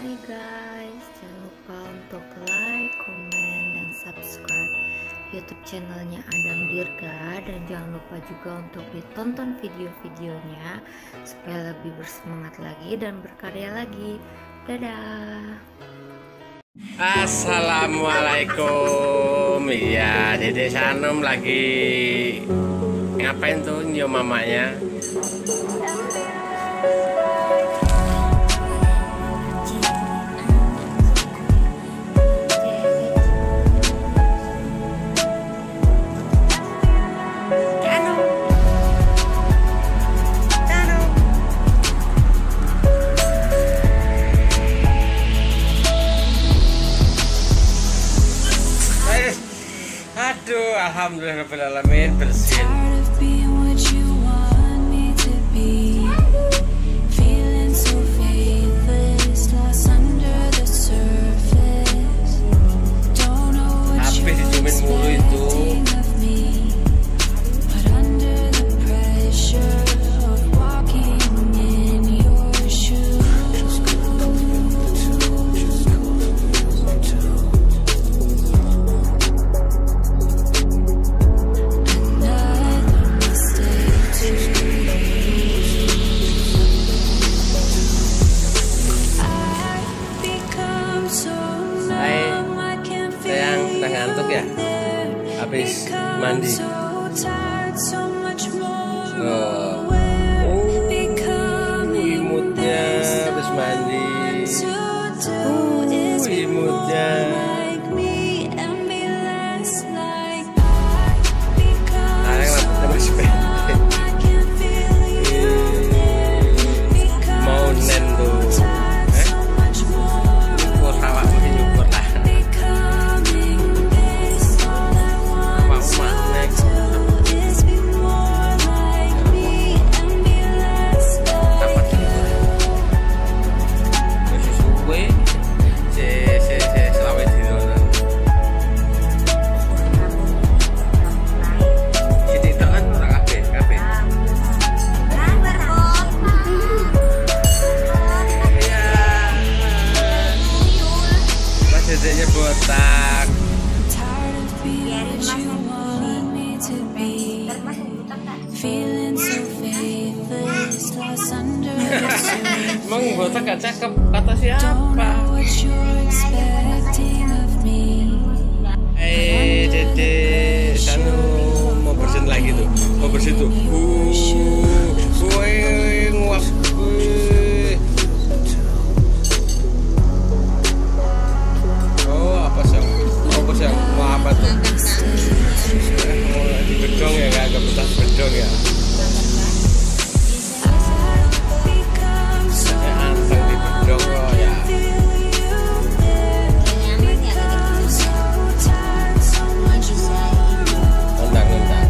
Hai guys, jangan lupa untuk like, komen, dan subscribe YouTube channelnya Adam Dirga, dan jangan lupa juga untuk ditonton video-videonya supaya lebih bersemangat lagi dan berkarya lagi. Dadah. Assalamualaikum. Iya, Dede Sanom lagi ngapain tuh nyium mamanya? Aduh, alhamdulillahirrahmanirrahim bersin. Habis diciumin mulu itu. Ngantuk ya, habis mandi. Imutnya habis mandi. Imutnya. Rambutnya masih pendek. Mau nen tuh. Nyukur awak masih nyukur lah. Dedeknya botak. Emang botak gak cakep kata siapa? Dede Sanu mau bersin lagi tuh, mau bersin tuh. Nguap. Mau apa tuh? Mau di bedong ya, agak betah bedong ya. Anteng di bedong kok ya. Undang-undang.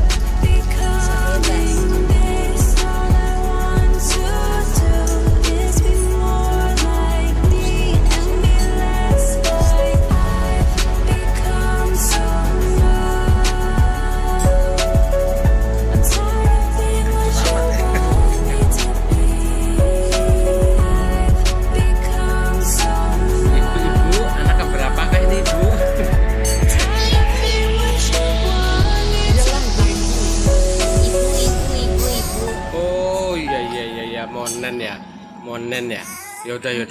Monen ya. Yaudah, yuk.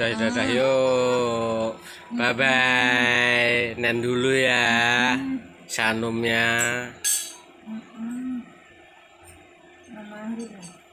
Bye bye. Nen dulu ya. Sanumnya.